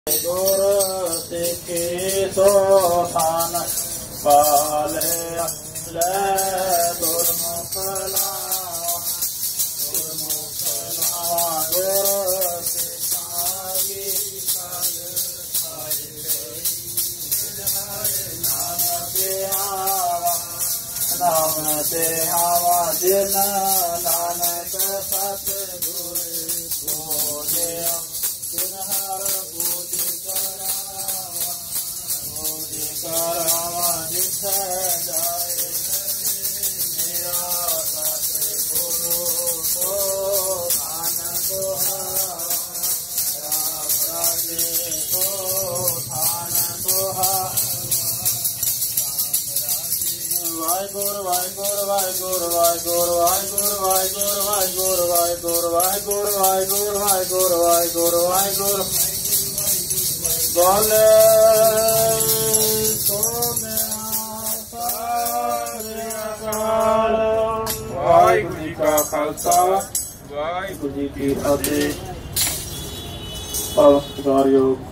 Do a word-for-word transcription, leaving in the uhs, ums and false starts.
ਗੁਰ ਸਿੱਖੀ ਸੋ ਥਾਨ ਪਾਲਿਆ ਲੈ ਗੁਰਮੁਖ ਲਾਵਾ ਗੁਰਮੁਖ ਲਾਵਾ ਗੁਰ ਸਿਖਾਈ ਕਲ ਆਏ ਨਾਮ ਤੇ ਆਵਾ ਨਾਮ ਤੇ ਆਵਾ ਜਿਨ ਨਾਨਕ ਸਤ ਗੁਰ ਬੋਲਿਆ ਜਿਨ ਹਰ ਬੋਧਿ ਕਰਾਵਾ ਬੋਧਿ ਕਰਾਵਾ ਜਿਥੈ ਜਾਏ ਮੇਰਾ ਸਤ ਗੁਰੂ ਸੋ ਨਾਨਕ ਹਾਰਾ ਰਾਮ ਰਾਜੇ ਸੋ ਨਾਨਕ ਹਾਰਾ ਵਾਹਿਗੁਰੂ ਵਾਹਿਗੁਰੂ ਵਾਹਿਗੁਰੂ ਵਾਹਿਗੁਰੂ ਵਾਹਿਗੁਰੂ ਵਾਹਿਗੁਰੂ ਵਾਹਿਗੁਰੂ ਵਾਹਿਗੁਰੂ ਵਾਹਿਗੁਰੂ ਵਾਹਿਗੁਰੂ ਵਾਹਿਗੁਰੂ ਵਾਹਿਗੁਰੂ ਬੋਲੇ ਸੋ ਮੇਰਾ ਸਾਰੇ ਅਕਾਲ। ਵਾਹਿਗੁਰੂ ਜੀ ਕਾ ਖਾਲਸਾ ਵਾਹਿਗੁਰੂ ਜੀ ਕੀ ਫਤਿਹ। ਸਤਿਕਾਰਯੋਗ